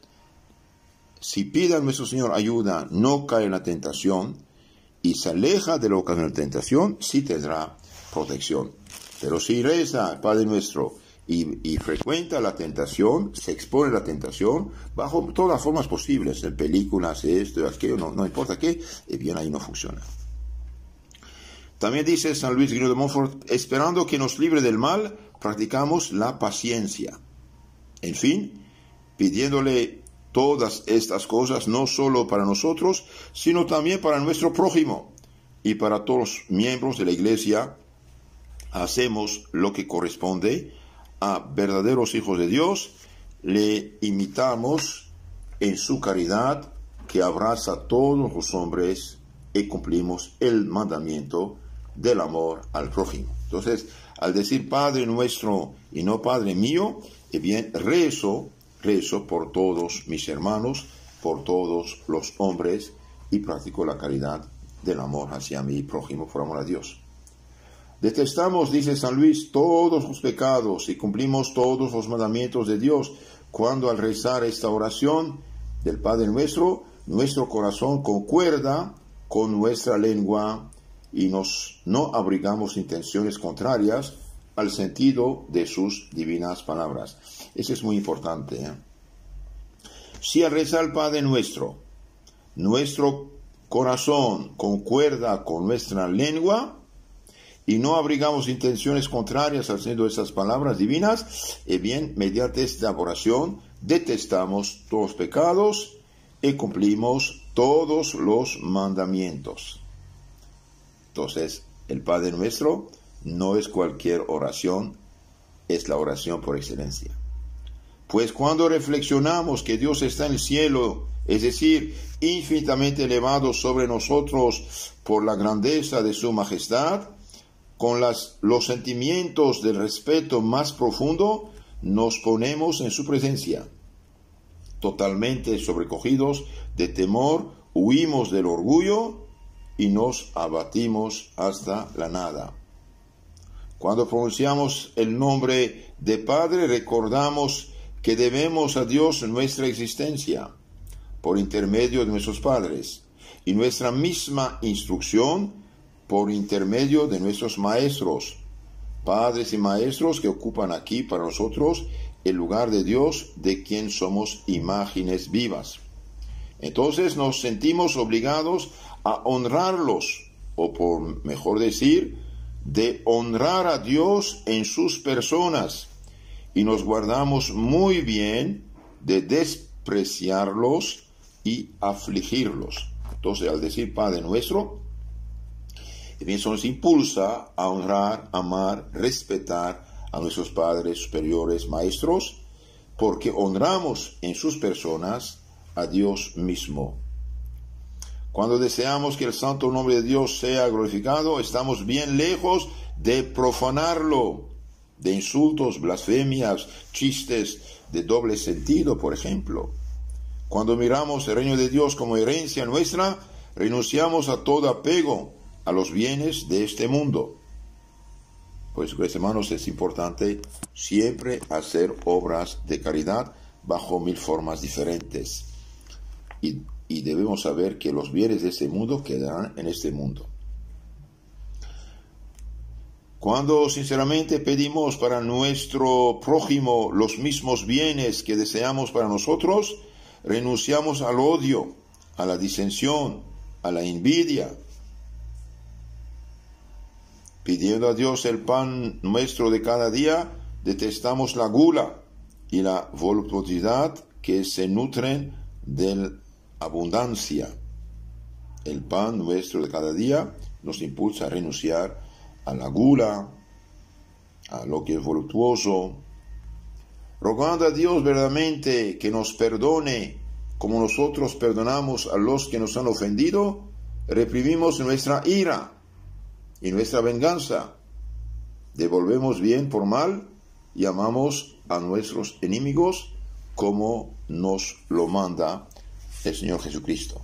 si pide a nuestro Señor ayuda, no cae en la tentación y se aleja de la ocasión de tentación, sí tendrá protección. Pero si reza al Padre Nuestro y, y frecuenta la tentación, se expone a la tentación bajo todas las formas posibles, en películas, esto, aquello, no, no importa qué, y bien ahí no funciona. También dice San Luis Guino de Montfort, esperando que nos libre del mal, practicamos la paciencia. En fin, pidiéndole todas estas cosas, no solo para nosotros, sino también para nuestro prójimo y para todos los miembros de la Iglesia, hacemos lo que corresponde a verdaderos hijos de Dios, le imitamos en su caridad que abraza a todos los hombres y cumplimos el mandamiento del amor al prójimo. Entonces, al decir Padre Nuestro y no Padre mío, eh bien, rezo, rezo por todos mis hermanos, por todos los hombres, y practico la caridad del amor hacia mi prójimo por amor a Dios. Detestamos, dice San Luis, todos los pecados y cumplimos todos los mandamientos de Dios cuando al rezar esta oración del Padre Nuestro, nuestro corazón concuerda con nuestra lengua y nos no abrigamos intenciones contrarias al sentido de sus divinas palabras. Eso es muy importante, ¿eh? Si al rezar el Padre Nuestro, nuestro corazón concuerda con nuestra lengua y no abrigamos intenciones contrarias al sentido de estas palabras divinas, eh bien, mediante esta oración detestamos todos los pecados y cumplimos todos los mandamientos. Entonces, el Padre Nuestro no es cualquier oración, es la oración por excelencia. Pues cuando reflexionamos que Dios está en el cielo, es decir, infinitamente elevado sobre nosotros por la grandeza de su majestad, con las, los sentimientos del respeto más profundo, nos ponemos en su presencia. Totalmente sobrecogidos de temor, huimos del orgullo y nos abatimos hasta la nada. Cuando pronunciamos el nombre de Padre, recordamos que debemos a Dios nuestra existencia por intermedio de nuestros padres y nuestra misma instrucción por intermedio de nuestros maestros, padres y maestros que ocupan aquí para nosotros el lugar de Dios, de quien somos imágenes vivas. Entonces nos sentimos obligados a honrarlos, o por mejor decir, de honrar a Dios en sus personas, y nos guardamos muy bien de despreciarlos y afligirlos. Entonces, al decir Padre Nuestro, eso nos impulsa a honrar, amar, respetar a nuestros padres superiores, maestros, porque honramos en sus personas a Dios mismo. Cuando deseamos que el santo nombre de Dios sea glorificado, estamos bien lejos de profanarlo, de insultos, blasfemias, chistes de doble sentido, por ejemplo. Cuando miramos el reino de Dios como herencia nuestra, renunciamos a todo apego a los bienes de este mundo. Por eso, hermanos, es importante siempre hacer obras de caridad bajo mil formas diferentes. Y, y debemos saber que los bienes de este mundo quedarán en este mundo. Cuando sinceramente pedimos para nuestro prójimo los mismos bienes que deseamos para nosotros, renunciamos al odio, a la disensión, a la envidia. Pidiendo a Dios el pan nuestro de cada día, detestamos la gula y la voluptuosidad que se nutren de la abundancia. El pan nuestro de cada día nos impulsa a renunciar a la gula, a lo que es voluptuoso, rogando a Dios verdaderamente que nos perdone como nosotros perdonamos a los que nos han ofendido. Reprimimos nuestra ira y nuestra venganza, devolvemos bien por mal y amamos a nuestros enemigos como nos lo manda el Señor Jesucristo,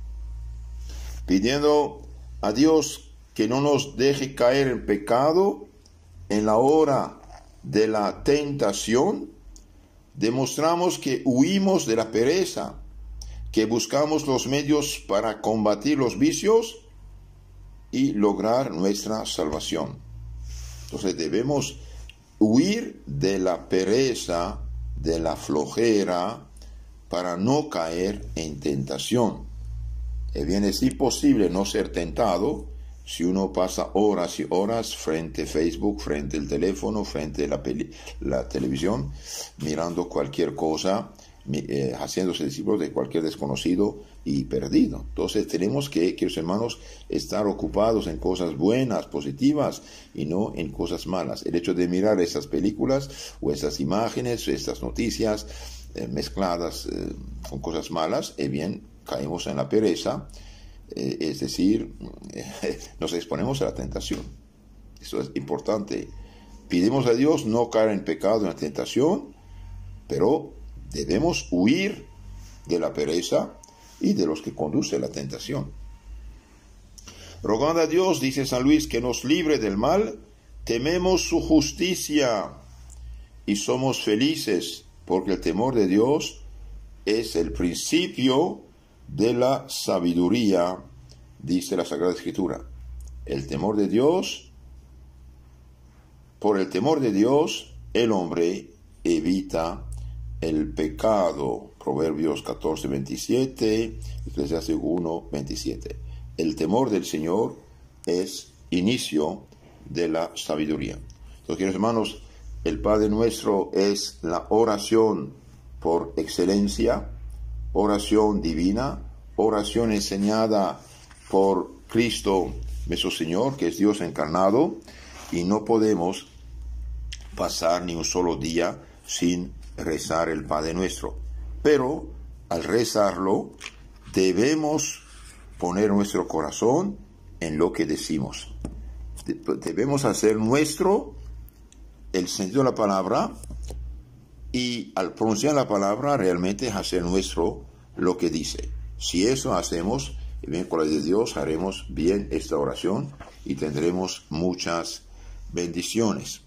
pidiendo a Dios que no nos deje caer en pecado en la hora de la tentación. Demostramos que huimos de la pereza, que buscamos los medios para combatir los vicios y lograr nuestra salvación. Entonces debemos huir de la pereza, de la flojera, para no caer en tentación. Es bien, es imposible no ser tentado si uno pasa horas y horas frente a Facebook, frente al teléfono, frente a la, la televisión, mirando cualquier cosa, eh, haciéndose discípulos de cualquier desconocido y perdido. Entonces tenemos que, queridos hermanos, estar ocupados en cosas buenas, positivas, y no en cosas malas. El hecho de mirar esas películas o esas imágenes, estas noticias eh, mezcladas eh, con cosas malas, eh bien, caemos en la pereza. Eh, es decir, eh, nos exponemos a la tentación. Eso es importante. Pidimos a Dios no caer en pecado, en la tentación, pero debemos huir de la pereza y de los que conducen a la tentación. Rogando a Dios, dice San Luis, que nos libre del mal, tememos su justicia y somos felices, porque el temor de Dios es el principio de la sabiduría, dice la Sagrada Escritura. El temor de Dios, por el temor de Dios, el hombre evita el pecado. Proverbios catorce, veintisiete, Eclesiastés uno, veintisiete. El temor del Señor es inicio de la sabiduría. Entonces, queridos hermanos, el Padre Nuestro es la oración por excelencia, oración divina, oración enseñada por Cristo nuestro Señor, que es Dios encarnado, y no podemos pasar ni un solo día sin rezar el Padre Nuestro. Pero al rezarlo debemos poner nuestro corazón en lo que decimos. Debemos hacer nuestro el sentido de la palabra, y al pronunciar la palabra realmente hacer nuestro lo que dice. Si eso hacemos, bien, con la ayuda de Dios haremos bien esta oración y tendremos muchas bendiciones.